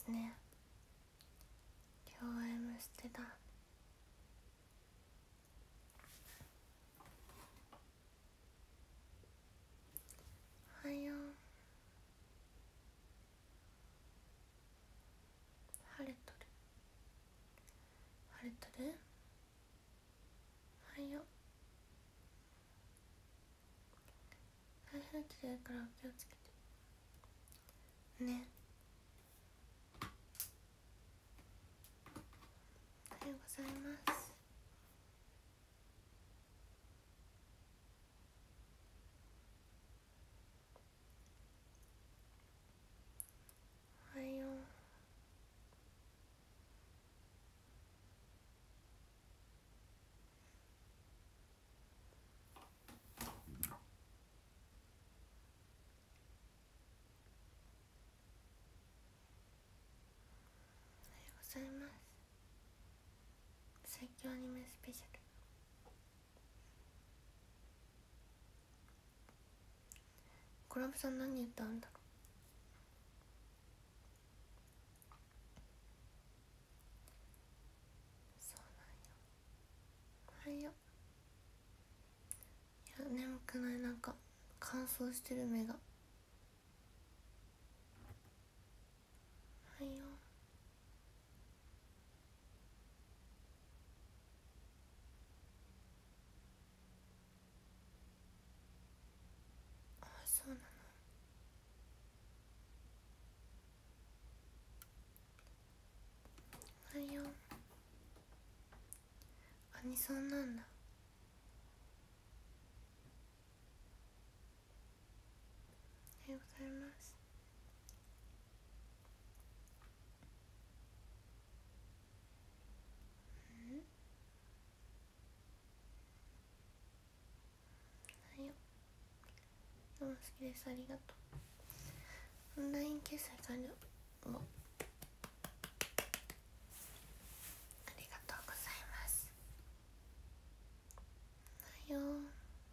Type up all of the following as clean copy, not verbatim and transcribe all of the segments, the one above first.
ですね。今日は M ステだ。おはよう。晴れとる晴れとる。おはよう。台風来てるからお気をつけてね。おはようございます。おはよう。おはようございます。最強アニメスペシャル。コラボさん何言ったんだろう。そうなんよ。おはよう。いや眠くない。なんか乾燥してる目が。おはよう。あ、そうなの。おはよう。アニソンなんだ。おはようございます。おはよう。どうも好きです。ありがとう。オンライン決済完了。お、ありがとうございます。おはよう。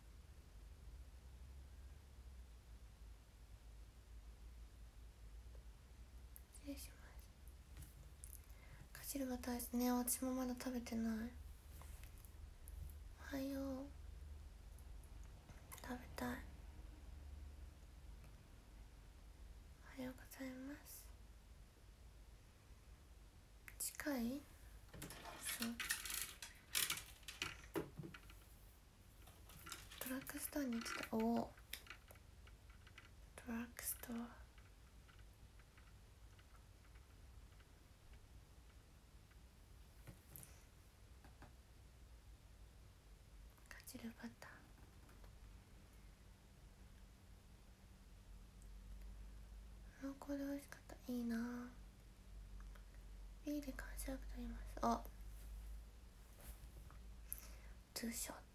失礼します。かじるバターですね。私もまだ食べてない。おはよう。食べたい。おはようございます。近い？そう。ドラッグストアに行ってた。おお。ドラッグストア。かじるバター。濃厚で美味しかった。いいなぁ。ビールで感謝くと言います。あ、ツーショット。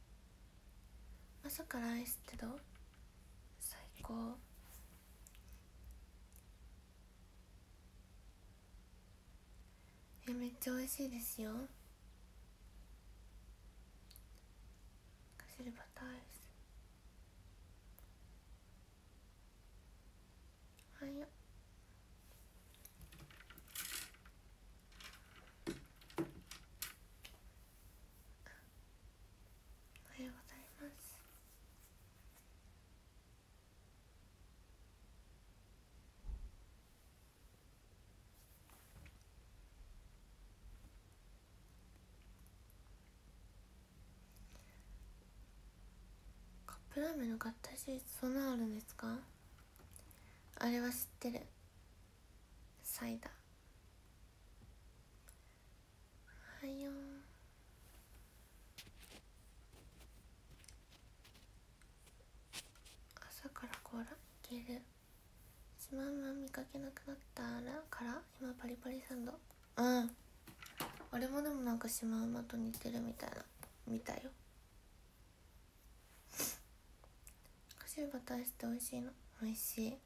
朝からアイスってどう？最高。めっちゃ美味しいですよ。かじるバターアイス。おはよう。おはようございます。カップラーメンの合体シリーズそんなあるんですか？あれは知ってる。サイダー。おはよう。朝からコーラいける。シマウマ見かけなくなったらから今パリパリサンド。うん、あれもでもなんかシマウマと似てるみたいな見たよ。かしるバター味って美味しいの？美味しい。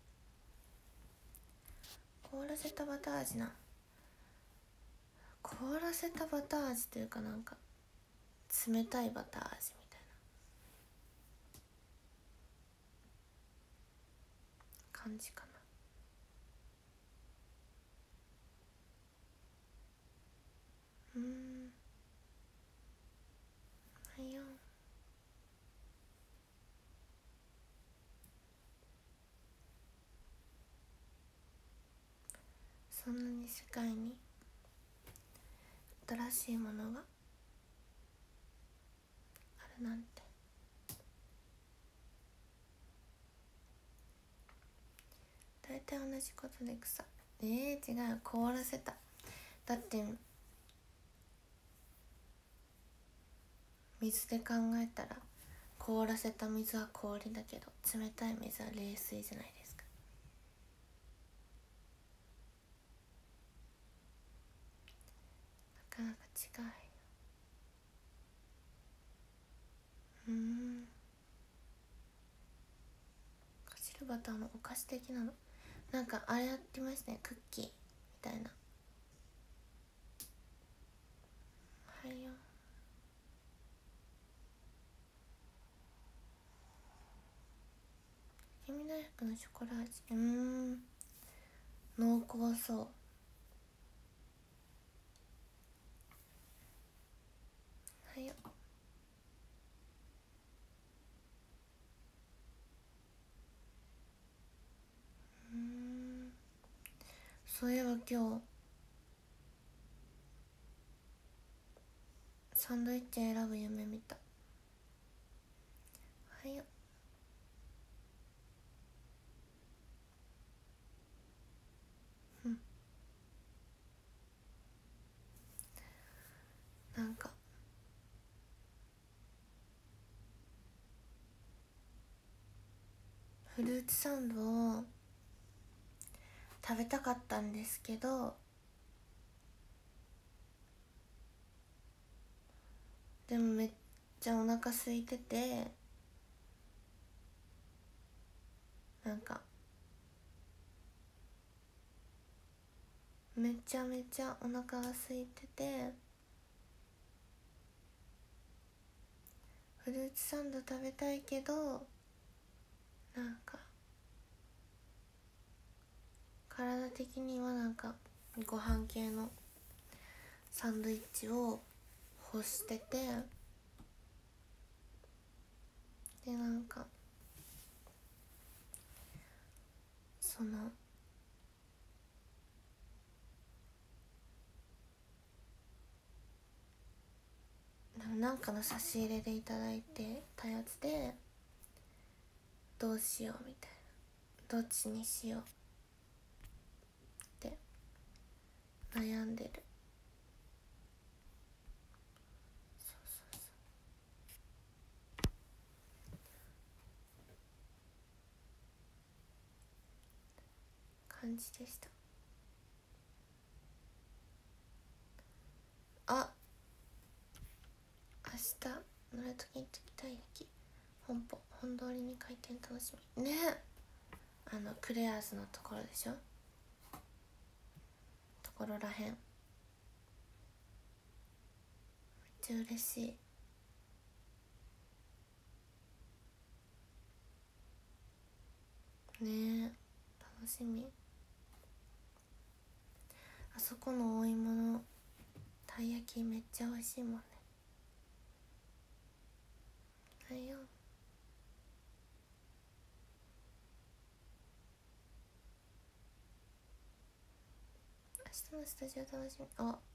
凍らせたバター味な。凍らせたバター味というかなんか冷たいバター味みたいな感じかな。 はいよ。そんなに世界に新しいものがあるなんて。大体同じことで草。違う、凍らせた。だって水で考えたら凍らせた水は氷だけど冷たい水は冷水じゃないですか。なかなか違う。シルバターのお菓子的なの。なんかあれやってましたね、クッキーみたいな。はいよ。雪見大福のショコラ味。濃厚そう。はいよ。そういえば今日サンドイッチ選ぶ夢見た。はいよ。なんかフルーツサンドを食べたかったんですけど、でもめっちゃお腹空いてて、なんかめちゃめちゃお腹が空いてて、フルーツサンド食べたいけど、なんか体的にはなんかご飯系のサンドイッチを欲してて、でなんかそのなんかの差し入れでいただいてたやつで、どうしようみたいな、どっちにしようって悩んでる。そうそうそう感じでした。あ、明日乗るときにたい焼き本通りに開店楽しみね。クレアーズのところでしょ、ところらへん。めっちゃ嬉しい。ねえ、楽しみ。あそこのお芋のたい焼きめっちゃ美味しいもんね。はいよ。明日のスタジオ楽しみ。ありがとうございます。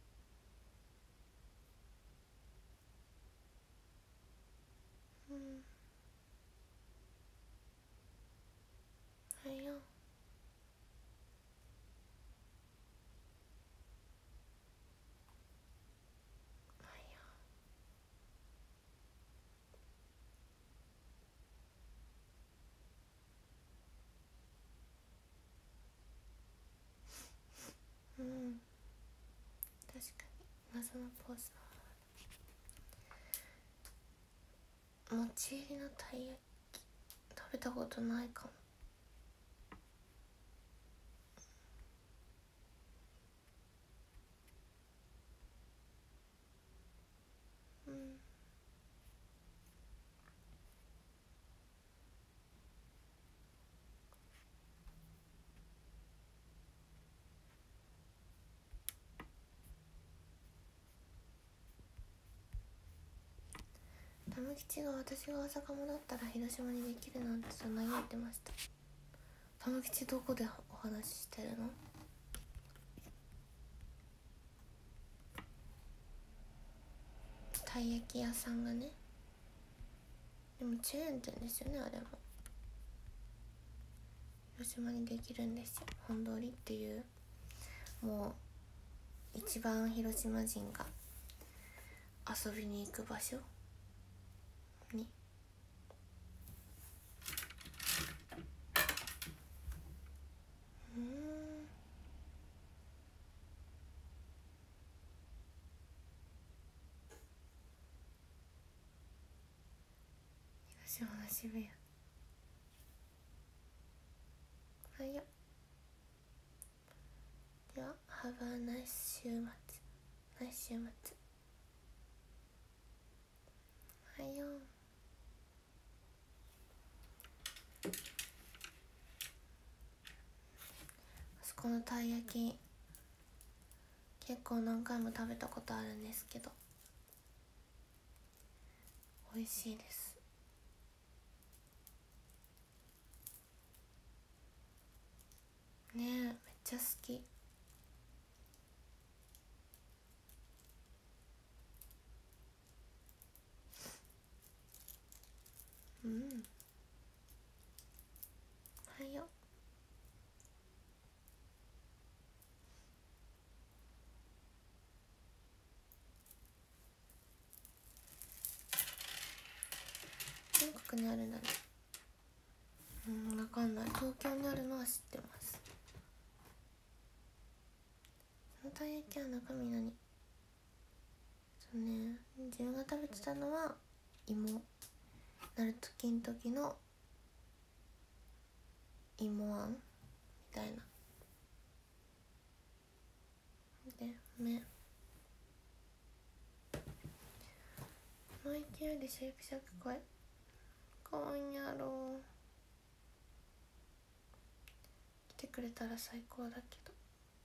はいよ。はいよ。確かに謎のポーズのもち入りのたい焼き食べたことないかも。 吉が私が大阪もだったら広島にできるなんてそんな言ってました。玉吉どこでお話ししてるの？たい焼き屋さんがね。でもチェーン店ですよね、あれも。広島にできるんですよ。本通りっていうもう一番広島人が遊びに行く場所に。広島の渋谷。はいよ。ではHave a nice週末。ナイス週末。はいよ。あそこのたい焼き結構何回も食べたことあるんですけど美味しいです。ねえ、めっちゃ好き。うん。はいよ。全国にあるんだね。わかんない。東京にあるのは知ってます。そのたい焼きは中身何？そうね、自分が食べてたのは芋、なるときんときの芋あんみたいなで、麺の勢いでシャクシャク声今夜ろ来てくれたら最高だけど。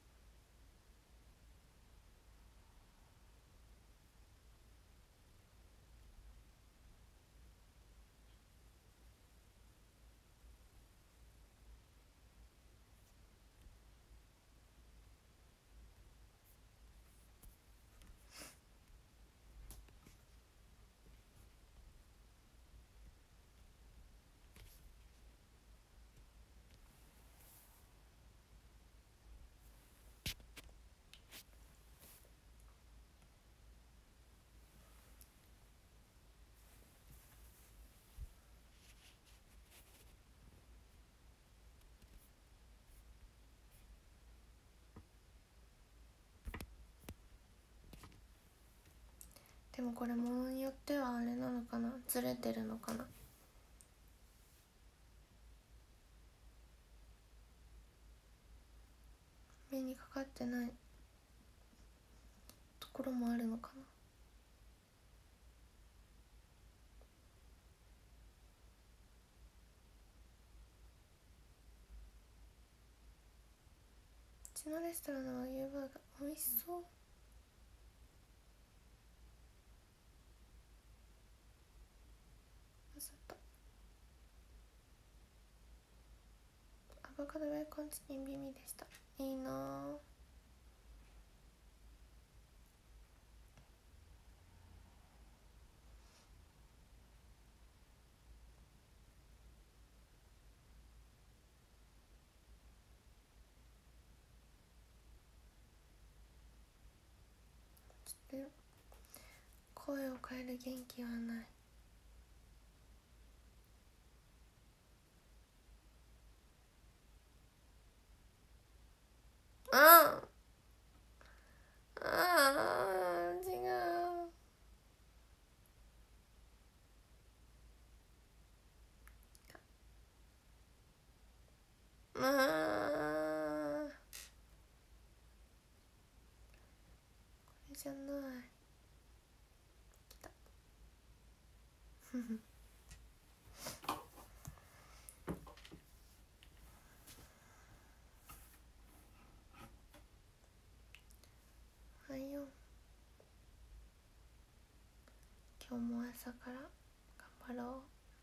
でもこれ物によってはあれなのかな、ずれてるのかな。目にかかってないところもあるのかな。うちのレストランの和牛バーガー美味しそう。アボカドベーコンチキン美味でした。いいなぁ。ちょっと声を変える元気はない。ああ違う。これじゃない。来た。はいよ。今日も朝から張ろう。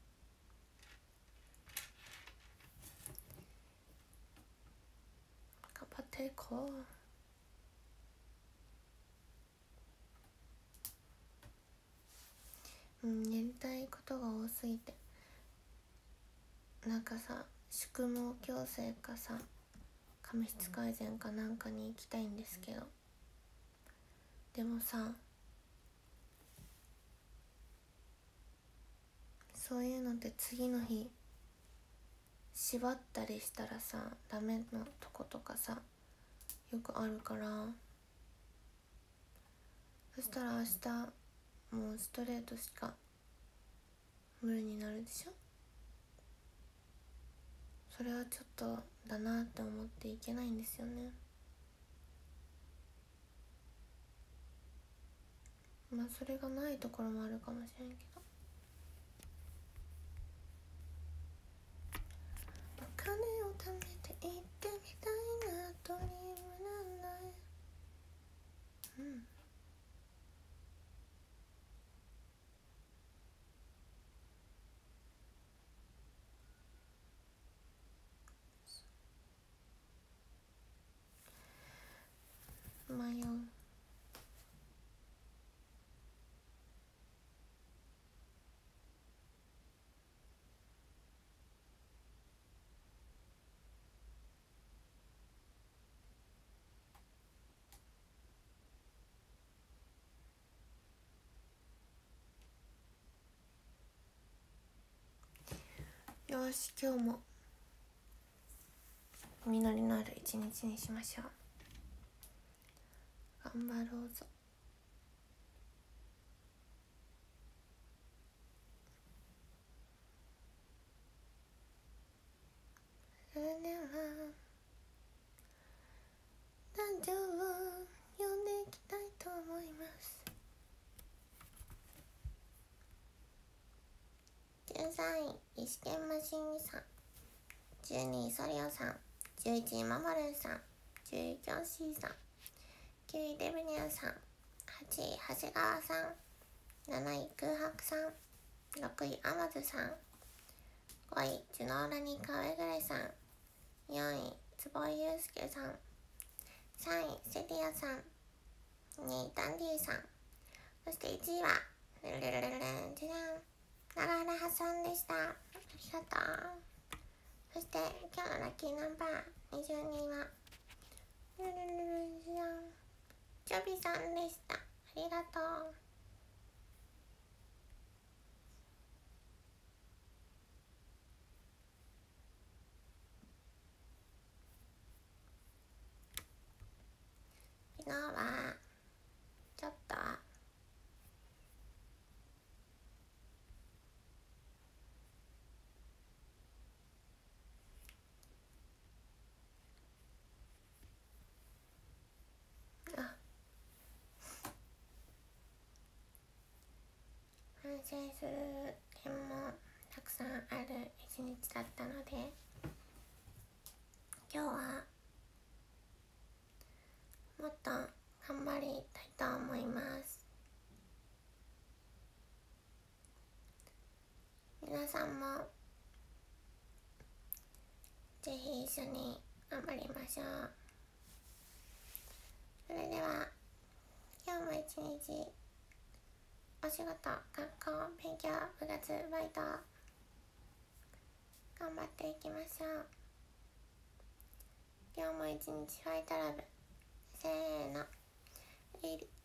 頑張っていこう。やりたいことが多すぎて、なんかさ、宿毛矯正かさ、髪質改善かなんかに行きたいんですけど、でもさ、そういうのって次の日縛ったりしたらさダメなとことかさよくあるから、そしたら明日もうストレートしか無理になるでしょ。それはちょっとだなって思っていけないんですよね。まあそれがないところもあるかもしれんけど、お金を貯めて行ってみたいな、ドリームなんだよ。迷う。よし、今日も実りのある一日にしましょう。頑張ろうぞ。それでは男女を呼んでいきたいと思います。13位石剣マシンさん、12位ソリオさん、11位マモルンさん、10位キョンシーさん、9位デブニャンさん、8位長谷川さん、7位空白さん、6位アマズさん、5位ジュノーラニカウェグレさん、4位坪井祐介さん、3位セティアさん、2位ダンディさん、そして1位はルルルルルンジュラン長原さんでした。ありがとう。そして今日のラッキーナンバー22はルルルルルンジュランチョビさんでした。ありがとう。昨日はちょっと反省する点もたくさんある一日だったので、今日はもっと頑張りたいと思います。皆さんもぜひ一緒に頑張りましょう。それでは今日も一日お仕事、学校、勉強、部活、バイト頑張っていきましょう。今日も一日ファイトラブ、せーの、リリ